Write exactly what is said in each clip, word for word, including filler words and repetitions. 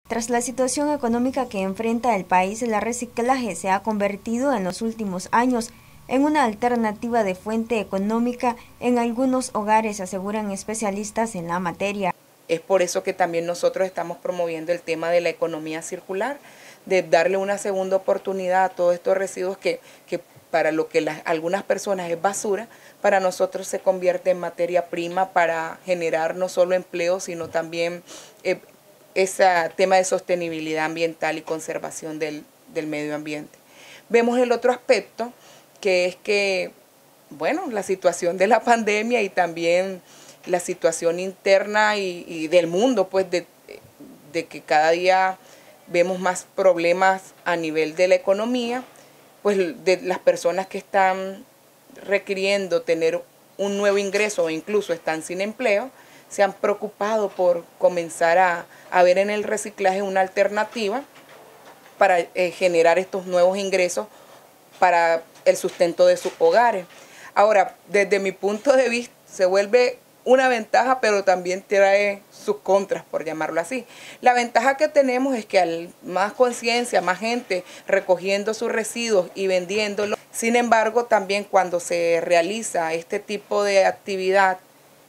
Tras la situación económica que enfrenta el país, el reciclaje se ha convertido en los últimos años en una alternativa de fuente económica en algunos hogares, aseguran especialistas en la materia. Es por eso que también nosotros estamos promoviendo el tema de la economía circular, de darle una segunda oportunidad a todos estos residuos que, que para lo que las, algunas personas es basura, para nosotros se convierte en materia prima para generar no solo empleo, sino también eh, ese tema de sostenibilidad ambiental y conservación del, del medio ambiente. Vemos el otro aspecto, que es que, bueno, la situación de la pandemia y también la situación interna y, y del mundo, pues de, de que cada día vemos más problemas a nivel de la economía, pues de las personas que están requiriendo tener un nuevo ingreso o incluso están sin empleo, se han preocupado por comenzar a, a ver en el reciclaje una alternativa para eh, generar estos nuevos ingresos para el sustento de sus hogares. Ahora, desde mi punto de vista, se vuelve una ventaja, pero también trae sus contras, por llamarlo así. La ventaja que tenemos es que al más conciencia, más gente recogiendo sus residuos y vendiéndolos. Sin embargo, también cuando se realiza este tipo de actividad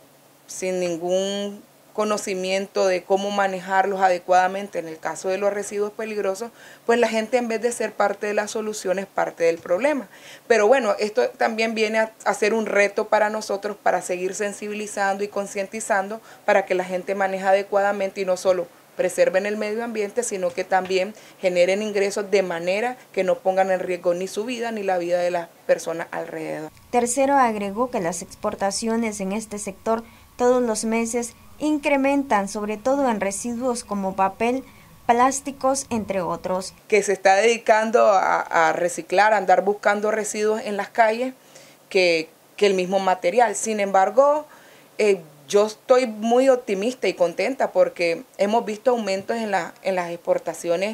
sin ningún conocimiento de cómo manejarlos adecuadamente, en el caso de los residuos peligrosos, pues la gente en vez de ser parte de la solución es parte del problema. Pero bueno, esto también viene a, a ser un reto para nosotros para seguir sensibilizando y concientizando para que la gente maneje adecuadamente y no solo preserven el medio ambiente, sino que también generen ingresos de manera que no pongan en riesgo ni su vida ni la vida de las personas alrededor. Tercero, agregó que las exportaciones en este sector todos los meses incrementan, sobre todo en residuos como papel, plásticos, entre otros. Que se está dedicando a, a reciclar, a andar buscando residuos en las calles que, que el mismo material. Sin embargo, eh, yo estoy muy optimista y contenta porque hemos visto aumentos en, la, en las exportaciones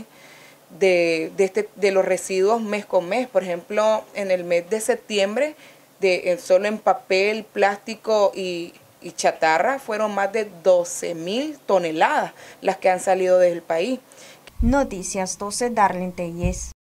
de, de, este, de los residuos mes con mes. Por ejemplo, en el mes de septiembre, de, solo en papel, plástico y y chatarra fueron más de doce mil toneladas las que han salido del país. Noticias doce, Darlene Telles.